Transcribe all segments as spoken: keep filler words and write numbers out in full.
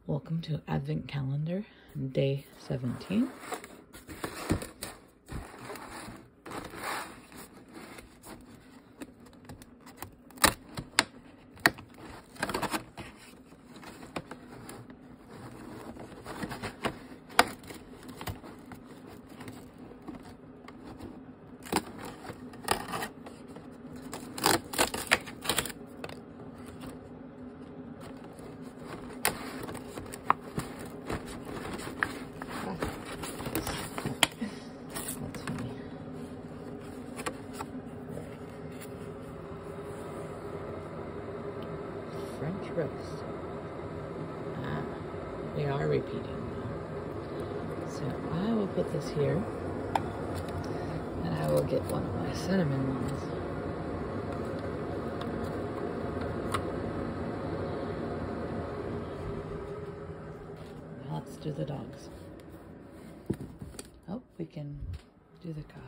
Welcome to Advent Calendar, day seventeen. French roast. Ah, we are repeating. So I will put this here, and I will get one of my cinnamon ones. Now let's do the dogs. Oh, we can do the coffee.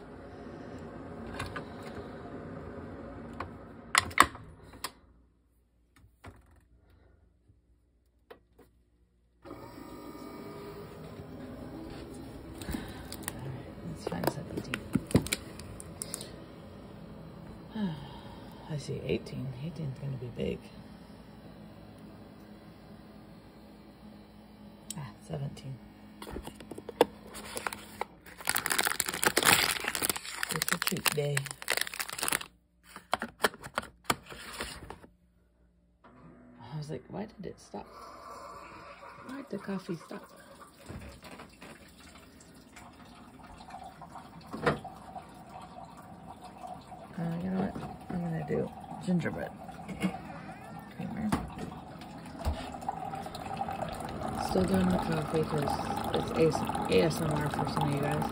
I see eighteen. eighteen's going to be big. Ah, seventeen. It's a treat day. I was like, why did it stop? Why did the coffee stop? Uh, you know what? I'm gonna do gingerbread creamer. Still doing the coffee because it's A S M R for some of you guys.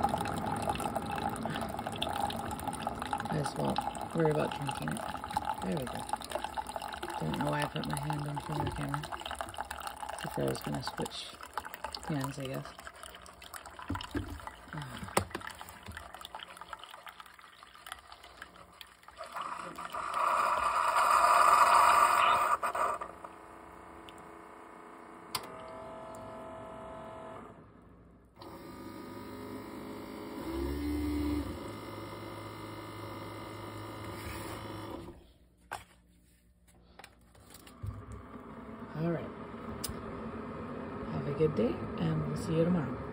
I just won't worry about drinking it. There we go. Don't know why I put my hand in front of the camera. Except for I was gonna switch hands, I guess. All right. Have a good day, and we'll see you tomorrow.